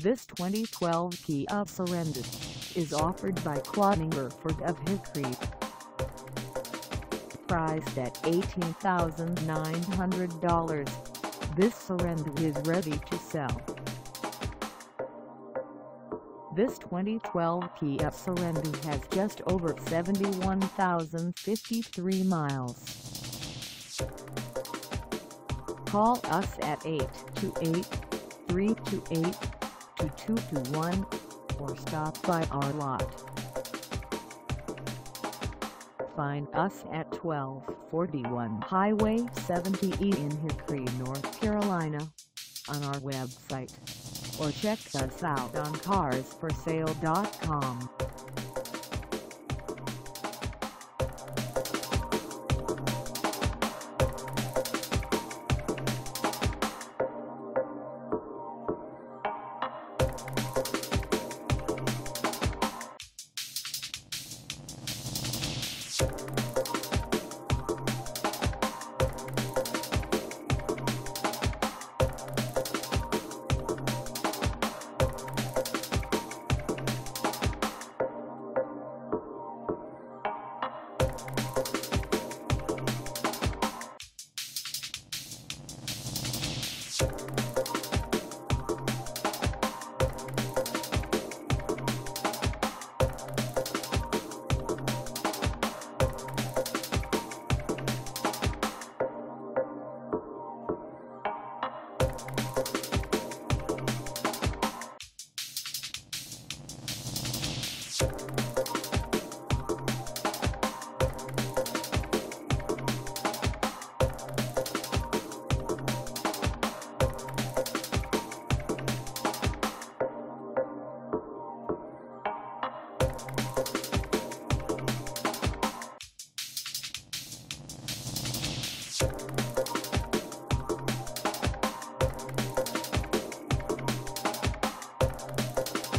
This 2012 Kia Sorento is offered by Cloninger Ford of Hickory. Priced at $18,900, this Sorento is ready to sell. This 2012 Kia Sorento has just over 71,053 miles. Call us at 828-328-2221 or stop by our lot. Find us at 1241 Highway 70E in Hickory, North Carolina, on our website, or check us out on carsforsale.com.